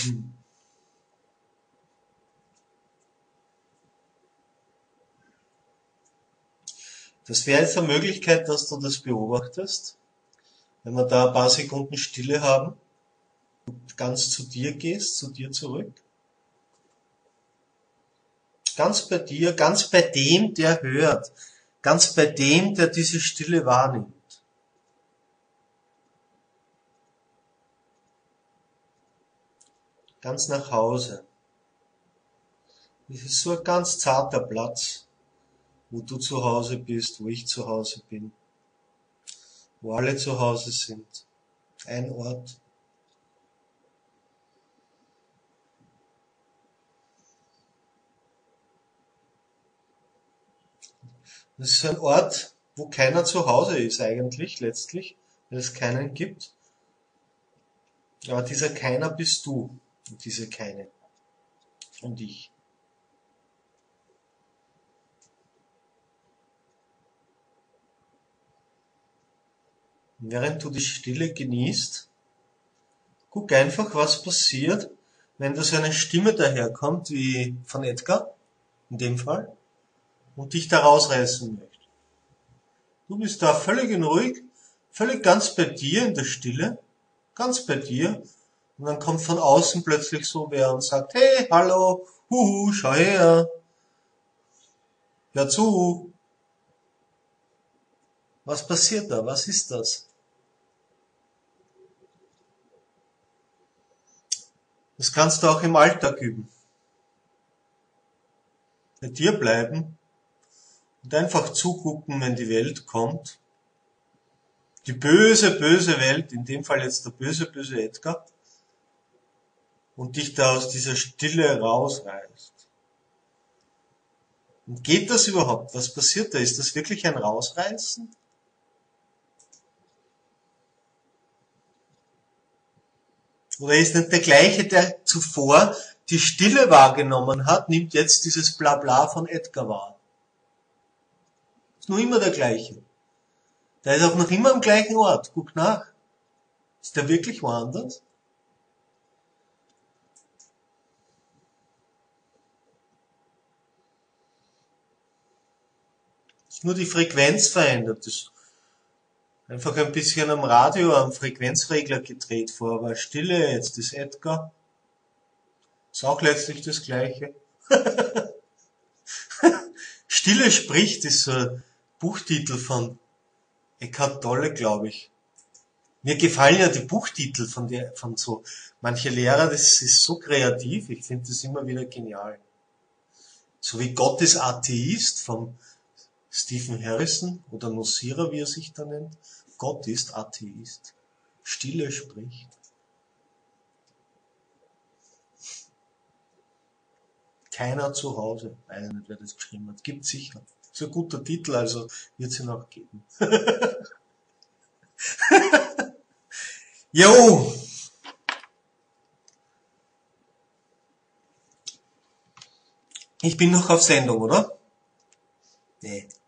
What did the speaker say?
Das wäre jetzt eine Möglichkeit, dass du das beobachtest. Wenn wir da ein paar Sekunden Stille haben, ganz zu dir gehst, zu dir zurück. Ganz bei dir, ganz bei dem, der hört. Ganz bei dem, der diese Stille wahrnimmt. Ganz nach Hause. Es ist so ein ganz zarter Platz, wo du zu Hause bist, wo ich zu Hause bin, wo alle zu Hause sind. Ein Ort. Das ist ein Ort, wo keiner zu Hause ist eigentlich, letztlich, weil es keinen gibt. Aber dieser Keiner bist du und diese Keine und ich. Und während du die Stille genießt, guck einfach, was passiert, wenn da so eine Stimme daherkommt, wie von Edgar, in dem Fall, und dich da rausreißen möchte. Du bist da völlig in ruhig, völlig ganz bei dir in der Stille, ganz bei dir, und dann kommt von außen plötzlich so wer und sagt, hey, hallo, huhu, schau her, hör zu. Was passiert da? Was ist das? Das kannst du auch im Alltag üben. Bei dir bleiben und einfach zugucken, wenn die Welt kommt. Die böse, böse Welt, in dem Fall jetzt der böse, böse Edgar, und dich da aus dieser Stille rausreißt. Und geht das überhaupt? Was passiert da? Ist das wirklich ein Rausreißen? Oder ist nicht der gleiche, der zuvor die Stille wahrgenommen hat, nimmt jetzt dieses Blabla von Edgar wahr? Ist nur immer der gleiche. Der ist auch noch immer am gleichen Ort. Guck nach. Ist der wirklich woanders? Ist nur die Frequenz verändert. Ist einfach ein bisschen am Radio, am Frequenzregler gedreht vor, aber Stille, jetzt ist Edgar. Ist auch letztlich das Gleiche. Stille spricht ist so ein Buchtitel von Eckhart Tolle, glaube ich. Mir gefallen ja die Buchtitel von so manche Lehrer, das ist so kreativ, ich finde das immer wieder genial. So wie Gott ist Atheist von Stephen Harrison oder Nocira, wie er sich da nennt. Gott ist Atheist. Stille spricht. Keiner zu Hause. Weiß nicht, wer das geschrieben hat. Gibt sicher. Ist ein guter Titel, also wird es ihn auch geben. Jo! Ich bin noch auf Sendung, oder? Nee.